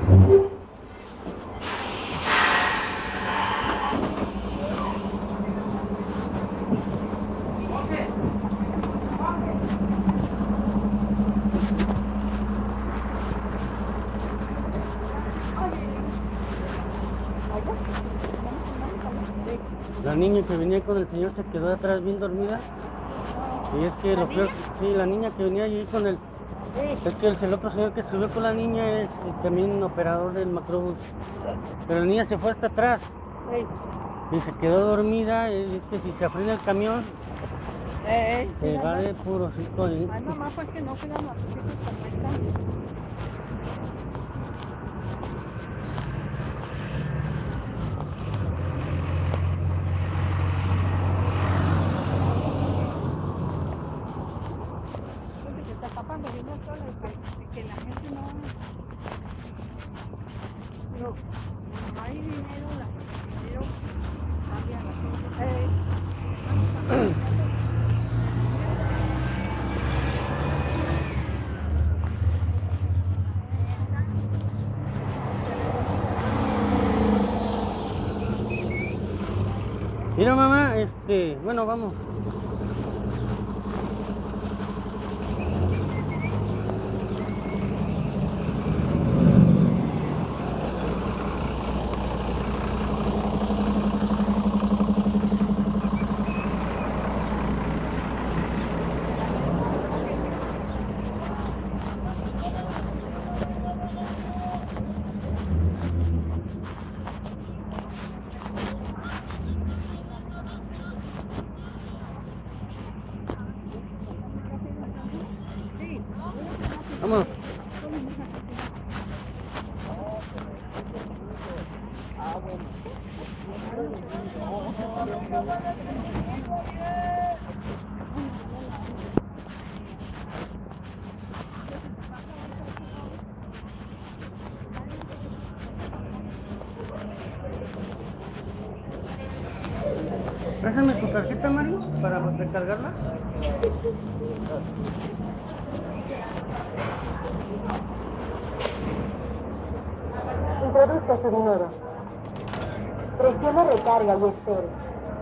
La niña que venía con el señor se quedó atrás bien dormida. Y es que lo peor, sí, la niña que venía allí con el... Es que el otro señor que subió con la niña es también un operador del macrobús. Pero la niña se fue hasta atrás. Y se quedó dormida. Es que si se afrina el camión, se va de puro rico. Ay, mamá, pues que no cuidan las cositas como esta. Que la gente no hay dinero, dinero cambia la gente. Mira, mamá, bueno, vamos. Vamos. Préstame tu tarjeta, Mario, para recargarla. Introduzca su dinero. Presione recarga y espere.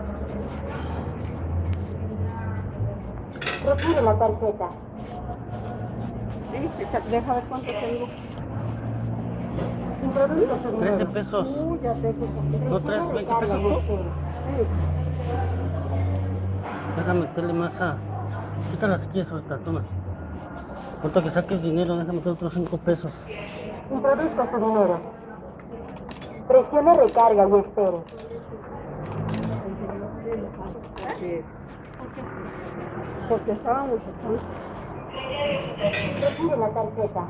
Retire la tarjeta. Deja ver cuánto tengo. Introduzca su dinero. 13 pesos. Ya tengo. ¿No traes 20 pesos tú? Déjame meterle más a... Quítala si quieres ahorita, toma. Ahorita que saques dinero, déjame meter otros 5 pesos. Introduzca su dinero. Presione recarga y espere. Porque estábamos aquí. Retire la tarjeta.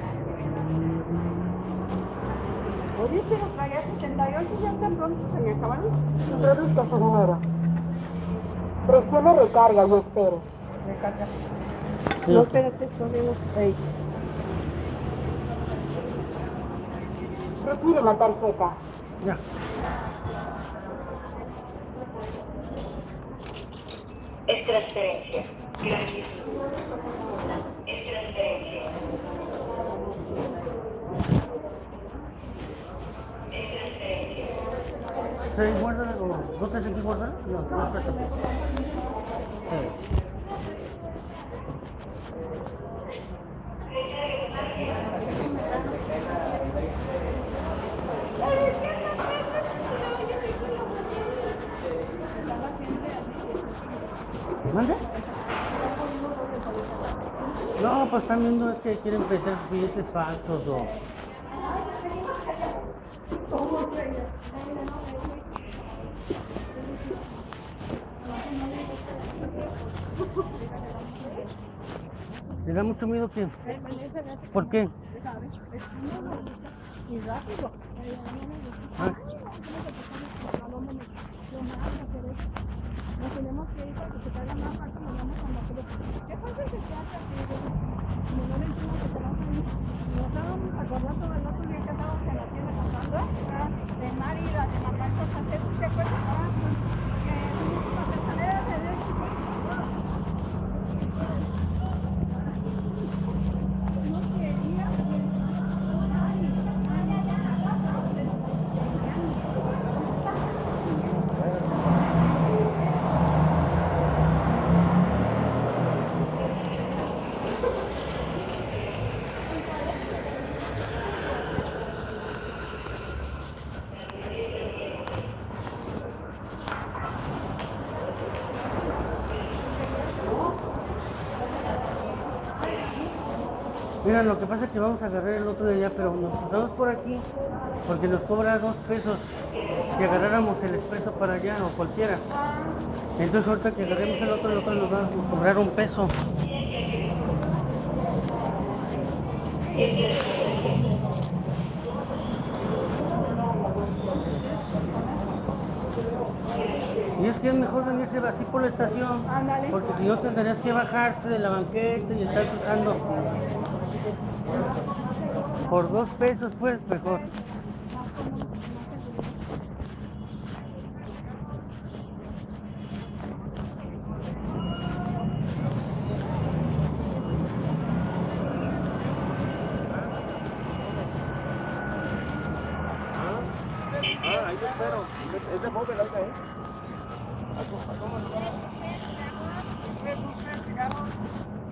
Oye, pero traía 78 ya tan pronto se me acabaron. Introduzca su dinero. Presione recarga y espere. Recarga. Sí, No, ok. espérate, todavía no. Ey. Retire la tarjeta. Ya. Es transferencia. Gracias. Es transferencia. ¿Se guarda o no te sentís guardar? No, no te sentís. Sí. ¿Mande? No, pues están viendo es que quieren meter billetes falsos o... ¿Le da mucho miedo que...? ¿Por qué? Y rápido. Ah, Nos tenemos que ir para que se traiga más fácil, nos vamos a motor. ¿Qué pasa que se hace así? No le entiendo que te vas a ir. Nos estábamos acordando del otro día que estábamos en la tienda comprando de Márida, de mamá, cosas, ¿te acuerdas? Que las escaleras de leche. No quería. Mira, lo que pasa es que vamos a agarrar el otro de allá, pero nos cruzamos por aquí porque nos cobra 2 pesos si agarráramos el expreso para allá o cualquiera. Entonces ahorita que agarremos el otro nos va a cobrar 1 peso. Y es que es mejor venirse así por la estación, Ándale. porque si no tendrías que bajarte de la banqueta y estar cruzando. Por 2 pesos pues mejor. Ahí te espero. Es de joven, oiga, ¿eh? ¿A cómo no?